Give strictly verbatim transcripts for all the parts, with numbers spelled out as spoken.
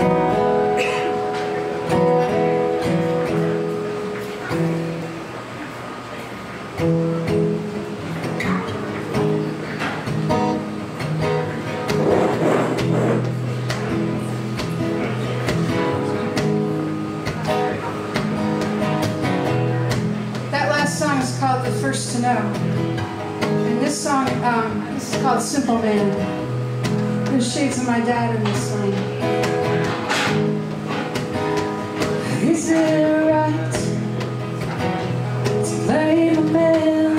Called The First to Know. And this song, um, this is called Simple Man. There's shades of my dad in this song. Is it right to blame a man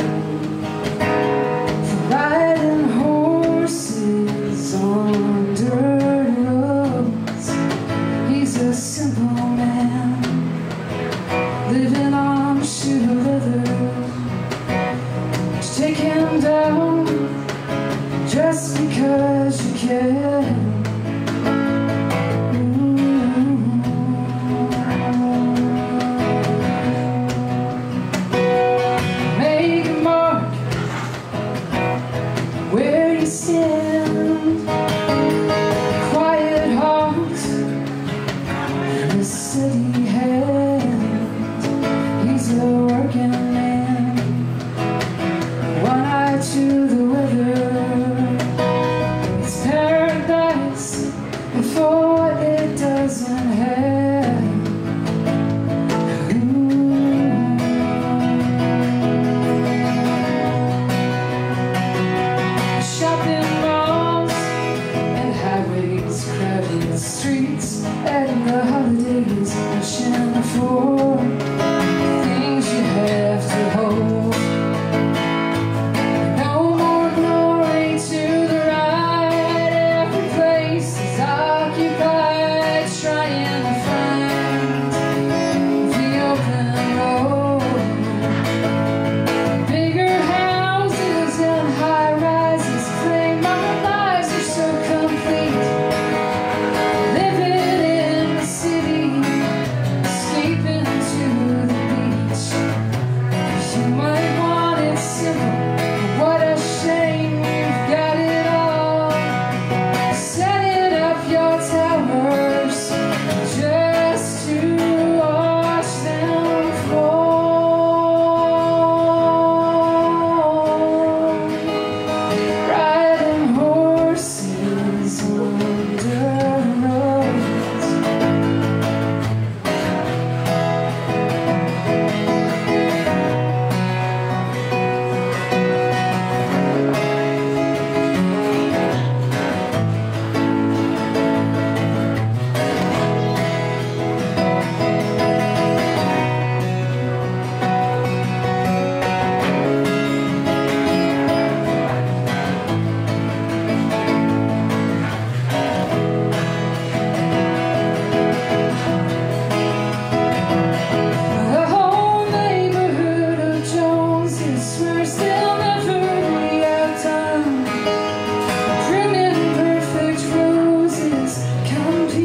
for riding horses on dirty roads? He's a simple man, living on a shoe of leather. Take him down just because you can. Make a mark where you stand. Quiet heart and a steady hand. He's a working man. To the weather, it's paradise before it doesn't have. Ooh. Shopping malls and highways, crowded streets, and the holidays, wishing for things you have to hold.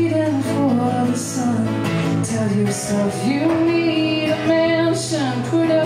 Yourself, you need a mansion, put